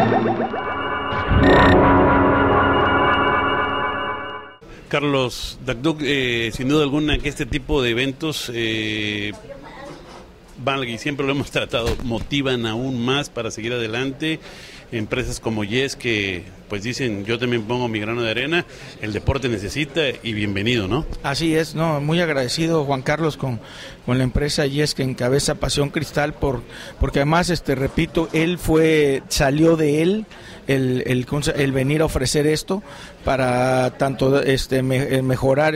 Carlos Dagduc, sin duda alguna que este tipo de eventos, valga, y siempre lo hemos tratado, motivan aún más para seguir adelante. Empresas como Yes que pues dicen, yo también pongo mi grano de arena, el deporte necesita y bienvenido, ¿no? Así es, no, muy agradecido Juan Carlos con la empresa Yes que encabeza Pasión Cristal porque además repito, salió de él el venir a ofrecer esto para tanto mejorar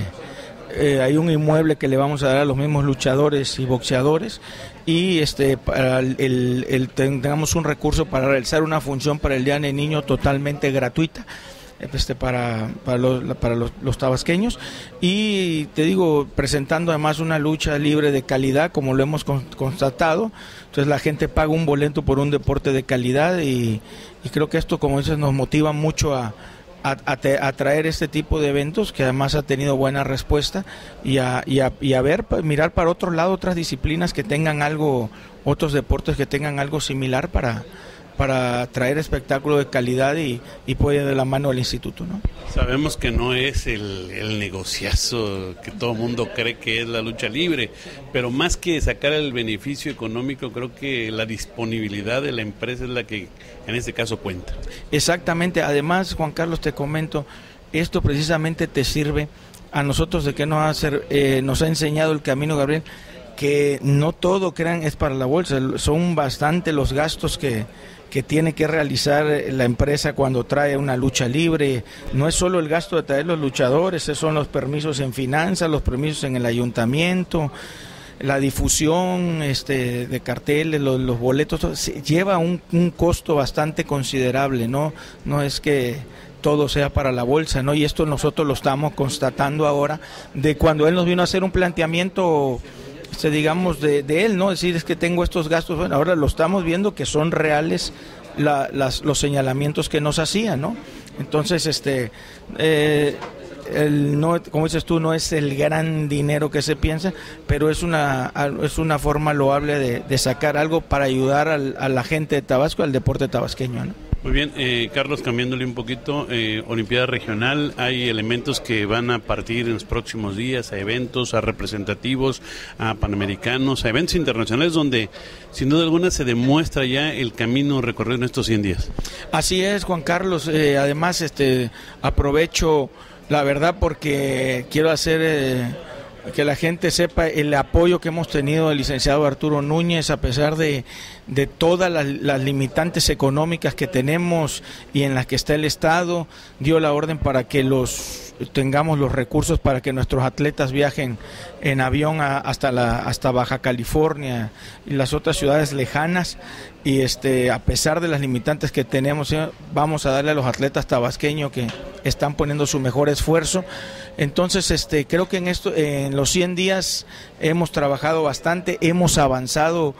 hay un inmueble que le vamos a dar a los mismos luchadores y boxeadores y para tengamos un recurso para realizar una función para el Día del Niño totalmente gratuita para los tabasqueños y te digo, presentando además una lucha libre de calidad como lo hemos constatado. Entonces la gente paga un boleto por un deporte de calidad y creo que esto, como dices, nos motiva mucho a traer este tipo de eventos que además ha tenido buena respuesta y a mirar para otro lado, otras disciplinas que tengan algo, otros deportes que tengan algo similar para traer espectáculo de calidad y puede de la mano del instituto, ¿no? Sabemos que no es el negociazo que todo el mundo cree que es la lucha libre, pero más que sacar el beneficio económico, creo que la disponibilidad de la empresa es la que en este caso cuenta. Exactamente, además Juan Carlos, te comento, esto precisamente te sirve a nosotros de que nos ha enseñado el camino Gabriel, que no todo, crean, es para la bolsa, son bastante los gastos que tiene que realizar la empresa cuando trae una lucha libre. No es solo el gasto de traer los luchadores, esos son los permisos en finanzas, los permisos en el ayuntamiento, la difusión de carteles, los boletos, lleva un costo bastante considerable, no es que todo sea para la bolsa, ¿no? Y esto nosotros lo estamos constatando ahora, de cuando él nos vino a hacer un planteamiento digamos de él, ¿no? Decir, es que tengo estos gastos, bueno, ahora lo estamos viendo que son reales los señalamientos que nos hacían, ¿no? Entonces, no, como dices tú, no es el gran dinero que se piensa, pero es una forma loable de sacar algo para ayudar a la gente de Tabasco, al deporte tabasqueño, ¿no? Muy bien, Carlos, cambiándole un poquito, Olimpiada Regional, hay elementos que van a partir en los próximos días, a eventos, a representativos, a panamericanos, a eventos internacionales donde sin duda alguna se demuestra ya el camino recorrido en estos 100 días. Así es, Juan Carlos, además aprovecho la verdad porque quiero hacer que la gente sepa el apoyo que hemos tenido del licenciado Arturo Núñez, a pesar de todas las limitantes económicas que tenemos y en las que está el Estado, dio la orden para que tengamos los recursos para que nuestros atletas viajen en avión hasta Baja California y las otras ciudades lejanas, y a pesar de las limitantes que tenemos, vamos a darle a los atletas tabasqueños que están poniendo su mejor esfuerzo. Entonces creo que en los 100 días hemos trabajado bastante, hemos avanzado.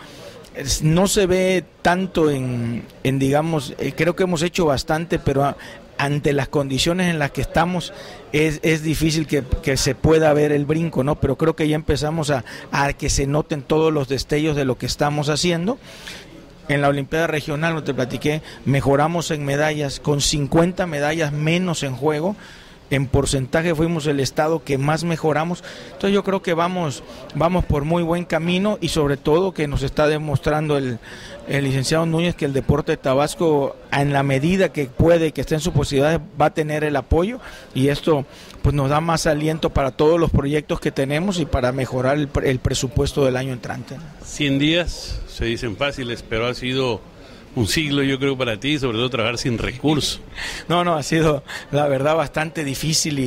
No se ve tanto digamos, creo que hemos hecho bastante, pero ante las condiciones en las que estamos es difícil que se pueda ver el brinco, ¿no? Pero creo que ya empezamos a que se noten todos los destellos de lo que estamos haciendo. En la Olimpiada Regional, no te platiqué, mejoramos en medallas, con 50 medallas menos en juego. En porcentaje fuimos el estado que más mejoramos. Entonces yo creo que vamos por muy buen camino, y sobre todo que nos está demostrando el licenciado Núñez que el deporte de Tabasco, en la medida que puede, que esté en sus posibilidades, va a tener el apoyo, y esto pues nos da más aliento para todos los proyectos que tenemos y para mejorar el presupuesto del año entrante. 100 días se dicen fáciles, pero ha sido un siglo, yo creo, para ti, sobre todo trabajar sin recursos. No, ha sido la verdad bastante difícil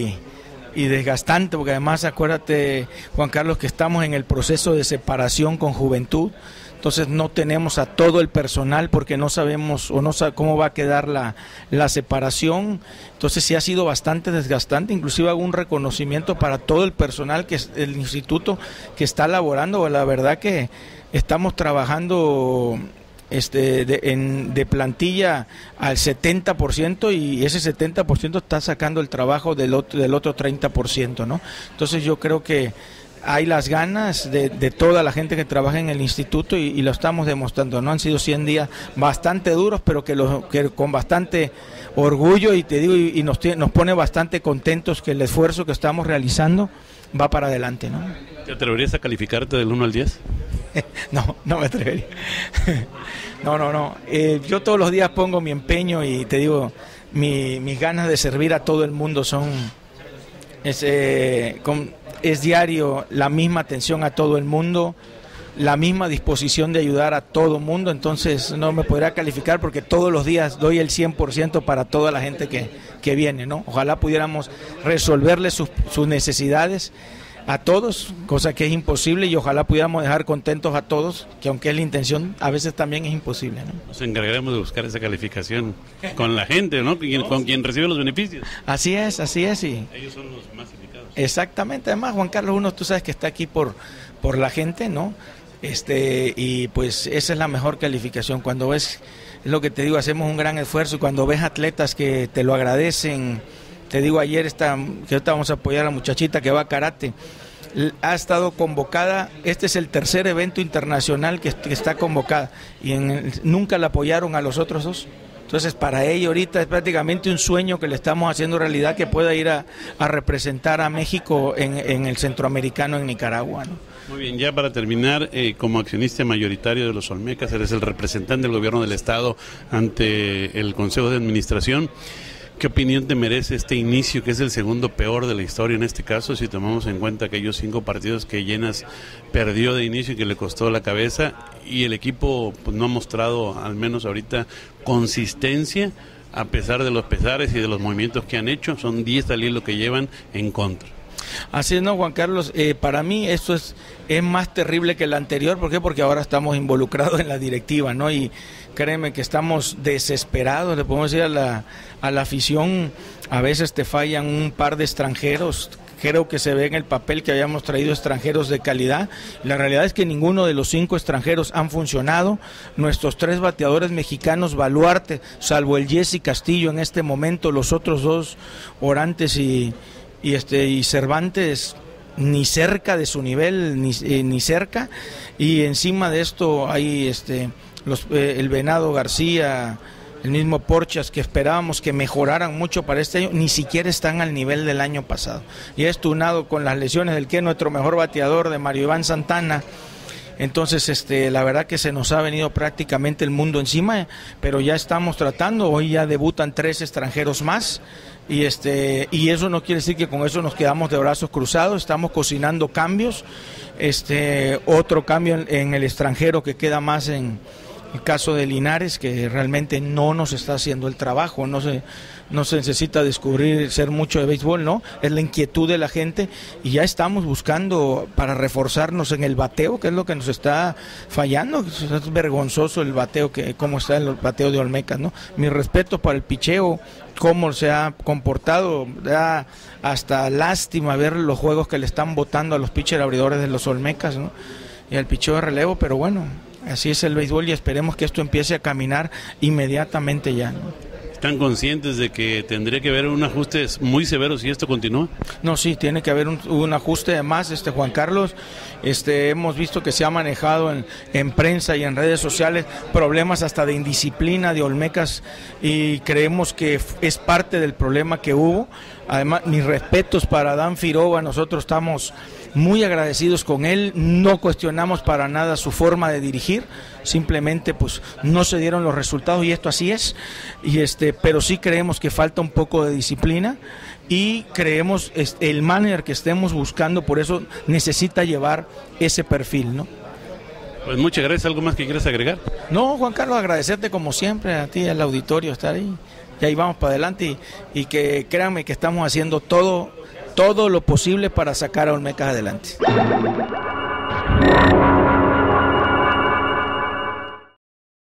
y desgastante, porque además acuérdate, Juan Carlos, que estamos en el proceso de separación con Juventud. Entonces no tenemos a todo el personal porque no sabemos cómo va a quedar la separación. Entonces sí ha sido bastante desgastante. Inclusive hago un reconocimiento para todo el personal el instituto que está laborando. La verdad que estamos trabajando de plantilla al 70%, y ese 70% está sacando el trabajo del otro 30%, ¿no? Entonces yo creo que hay las ganas de toda la gente que trabaja en el instituto y lo estamos demostrando, ¿no? Han sido 100 días bastante duros, pero que con bastante orgullo, y te digo, y nos pone bastante contentos que el esfuerzo que estamos realizando va para adelante, ¿no? ¿Te atreverías a calificarte del 1 al 10? No me atrevería. No. Yo todos los días pongo mi empeño y te digo, mis ganas de servir a todo el mundo es diario, la misma atención a todo el mundo, la misma disposición de ayudar a todo el mundo. Entonces no me podría calificar porque todos los días doy el 100% para toda la gente que viene, ¿no? Ojalá pudiéramos resolverle sus necesidades a todos, cosa que es imposible, y ojalá pudiéramos dejar contentos a todos, que aunque es la intención, a veces también es imposible, ¿no? Nos encargaremos de buscar esa calificación con la gente, ¿no? Con quien recibe los beneficios. Así es. Y ellos son los más indicados. Exactamente. Además, Juan Carlos, tú sabes que está aquí por la gente, ¿no? Y pues esa es la mejor calificación. Cuando ves, es lo que te digo, hacemos un gran esfuerzo, y cuando ves atletas que te lo agradecen. Te digo, ayer que ahorita vamos a apoyar a la muchachita que va a karate, ha estado convocada, este es el tercer evento internacional que está convocada, y nunca la apoyaron a los otros dos. Entonces para ella ahorita es prácticamente un sueño que le estamos haciendo realidad, que pueda ir a representar a México en el Centroamericano, en Nicaragua, ¿no? Muy bien, ya para terminar, como accionista mayoritario de los Olmecas, eres el representante del gobierno del estado ante el Consejo de Administración. ¿Qué opinión te merece este inicio, que es el segundo peor de la historia en este caso, si tomamos en cuenta aquellos 5 partidos que Llenas perdió de inicio y que le costó la cabeza, y el equipo pues no ha mostrado, al menos ahorita, consistencia a pesar de los pesares y de los movimientos que han hecho? Son 10 al hilo que llevan en contra. Así es, ¿no, Juan Carlos? Para mí esto es más terrible que el anterior. ¿Por qué? Porque ahora estamos involucrados en la directiva, ¿no? Y créeme que estamos desesperados, le podemos decir a la afición, a veces te fallan un par de extranjeros. Creo que se ve en el papel que habíamos traído extranjeros de calidad. La realidad es que ninguno de los 5 extranjeros han funcionado. Nuestros 3 bateadores mexicanos, Baluarte, salvo el Jesse Castillo en este momento, los otros 2, Orantes y Cervantes, ni cerca de su nivel, ni cerca. Y encima de esto hay el Venado García, el mismo Porchas, que esperábamos que mejoraran mucho para este año, ni siquiera están al nivel del año pasado. Y esto unado con las lesiones del que es nuestro mejor bateador, de Mario Iván Santana. Entonces, la verdad que se nos ha venido prácticamente el mundo encima, pero ya estamos tratando. Hoy ya debutan 3 extranjeros más, y eso no quiere decir que con eso nos quedamos de brazos cruzados. Estamos cocinando cambios, otro cambio en el extranjero que queda más en el caso de Linares, que realmente no nos está haciendo el trabajo. No se necesita ser mucho de béisbol, ¿no? Es la inquietud de la gente, y ya estamos buscando para reforzarnos en el bateo, que es lo que nos está fallando. Es vergonzoso el bateo, cómo está el bateo de Olmecas, ¿no? Mi respeto para el picheo, cómo se ha comportado, da hasta lástima ver los juegos que le están botando a los pitcher abridores de los Olmecas, ¿no? Y al picheo de relevo, pero bueno, así es el béisbol, y esperemos que esto empiece a caminar inmediatamente ya, ¿no? ¿Están conscientes de que tendría que haber un ajuste muy severo si esto continúa? No, sí, tiene que haber un ajuste de más, Juan Carlos. Hemos visto que se ha manejado en prensa y en redes sociales problemas hasta de indisciplina de Olmecas, y creemos que es parte del problema que hubo. Además, mis respetos para Dan Firoba, nosotros estamos muy agradecidos con él, no cuestionamos para nada su forma de dirigir, simplemente pues no se dieron los resultados, y esto así es, pero sí creemos que falta un poco de disciplina, y creemos el manager que estemos buscando, por eso necesita llevar ese perfil, ¿no? Pues muchas gracias. ¿Algo más que quieras agregar? No, Juan Carlos, agradecerte como siempre a ti, al auditorio, estar ahí, y ahí vamos para adelante, y que créanme que estamos haciendo todo lo posible para sacar a Olmecas adelante.